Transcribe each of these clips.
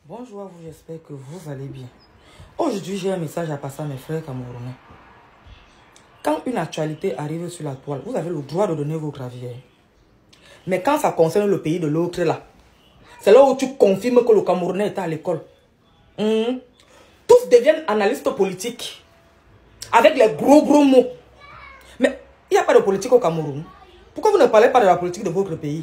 Bonjour à vous, j'espère que vous allez bien. Aujourd'hui, j'ai un message à passer à mes frères camerounais. Quand une actualité arrive sur la toile, vous avez le droit de donner votre avis. Mais quand ça concerne le pays de l'autre là, c'est là où tu confirmes que le Camerounais est à l'école. Tous deviennent analystes politiques. Avec les gros mots. Mais il n'y a pas de politique au Cameroun. Pourquoi vous ne parlez pas de la politique de votre pays?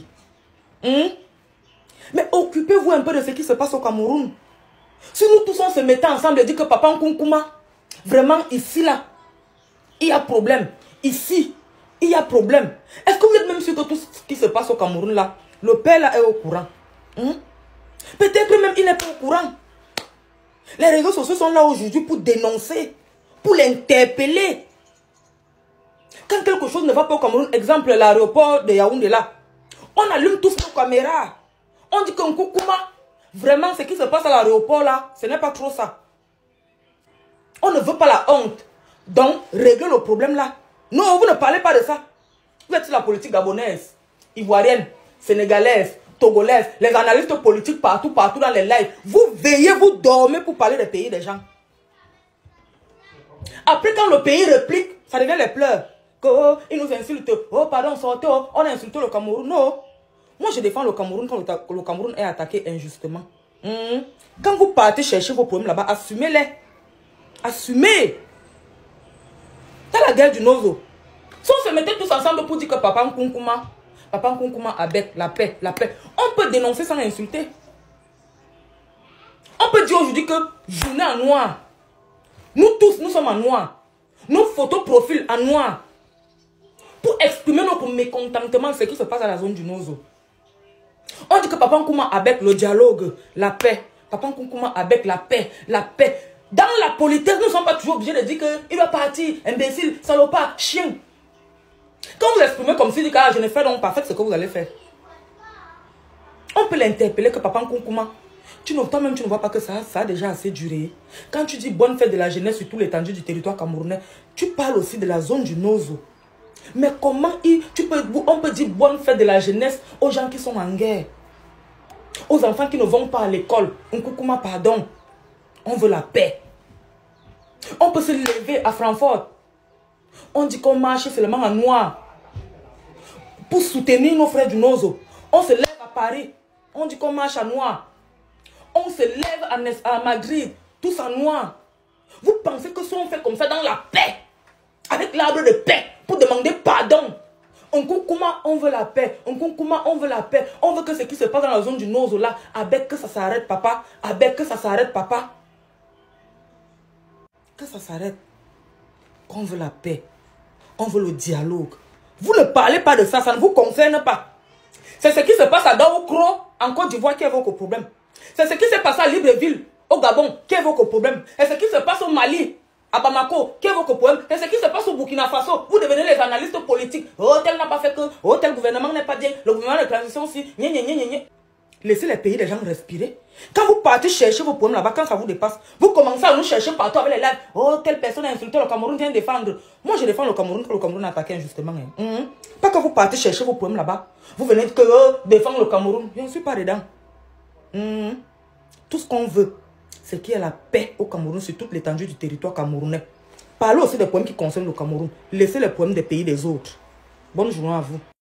Mais occupez-vous un peu de ce qui se passe au Cameroun. Si nous tous on se mettait ensemble et dit que Papa Nkunkuma, vraiment ici là, il y a problème. Ici, il y a problème. Est-ce que vous êtes même sûr que tout ce qui se passe au Cameroun là, le père là est au courant? Peut-être même il n'est pas au courant. Les réseaux sociaux sont là aujourd'hui pour dénoncer, pour l'interpeller. Quand quelque chose ne va pas au Cameroun, exemple l'aéroport de Yaoundé là, on allume tous nos caméras. On dit que Nkunkuma, vraiment ce qui se passe à l'aéroport là, ce n'est pas trop ça. On ne veut pas la honte. Donc, régler le problème là. Non, vous ne parlez pas de ça. Vous êtes sur la politique gabonaise, ivoirienne, sénégalaise, togolaise, les analystes politiques partout dans les lives. Vous veillez, vous dormez pour parler des pays des gens. Après, quand le pays réplique, ça devient les pleurs. Que, oh, ils nous insultent. Oh, pardon, sortez, oh, on a insulté le Cameroun. Non. Moi, je défends le Cameroun quand le Cameroun est attaqué injustement. Quand vous partez chercher vos problèmes là-bas, assumez-les. Assumez. Dans la guerre du Nozo. Si on se mettait tous ensemble pour dire que Papa Nkunkuma avec la paix, on peut dénoncer sans insulter. On peut dire aujourd'hui que journée en noir. Nous tous, nous sommes en noir. Nos photos profils en noir. Pour exprimer notre mécontentement de ce qui se passe à la zone du Nozo. On dit que Papa Nkunkuma avec le dialogue, la paix. Papa Nkunkuma avec la paix, Dans la politesse, nous ne sommes pas toujours obligés de dire qu'il va partir, imbécile, salopard, chien. Quand vous exprimez comme si vous dites que je ne fais donc pas, faites ce que vous allez faire. On peut l'interpeller que Papa Nkunkuma, toi-même tu ne vois pas que ça a déjà assez duré. Quand tu dis bonne fête de la jeunesse sur tout l'étendue du territoire camerounais, tu parles aussi de la zone du Nozo. Mais comment on peut dire bonne fête de la jeunesse aux gens qui sont en guerre? Aux enfants qui ne vont pas à l'école. Nkunkuma, pardon. On veut la paix. On peut se lever à Francfort. On dit qu'on marche seulement en noir. Pour soutenir nos frères du Nozo. On se lève à Paris. On dit qu'on marche en noir. On se lève à Madrid. Tous en noir. Vous pensez que si on fait comme ça dans la paix, avec l'arbre de paix, pour demander pardon. Nkunkuma, on veut la paix. Nkunkuma, on veut la paix. On veut que ce qui se passe dans la zone du Nozo là, avec que ça s'arrête, papa. Avec que ça s'arrête, papa. Que ça s'arrête. On veut la paix. On veut le dialogue. Vous ne parlez pas de ça, ça ne vous concerne pas. C'est ce qui se passe à Daoukro, en Côte d'Ivoire, qui est votre problème. C'est ce qui s'est passé à Libreville, au Gabon, qui est votre problème. Et ce qui se passe au Mali, à Bamako, qui est votre problème. Et ce qui se passe au Burkina Faso, vous devenez les analystes politiques. Oh, tel n'a pas fait que, oh, tel gouvernement n'est pas bien, le gouvernement de transition aussi, Laissez les pays des gens respirer. Quand vous partez chercher vos problèmes là-bas, quand ça vous dépasse, vous commencez à nous chercher partout avec les lives. Oh, telle personne a insulté le Cameroun, vient défendre. Moi, je défends le Cameroun quand le Cameroun a attaqué injustement. Pas quand vous partez chercher vos problèmes là-bas. Vous venez que défendre le Cameroun. Je ne suis pas dedans. Tout ce qu'on veut, c'est qu'il y ait la paix au Cameroun sur toute l'étendue du territoire camerounais. Parlez aussi des problèmes qui concernent le Cameroun. Laissez les problèmes des pays des autres. Bonne journée à vous.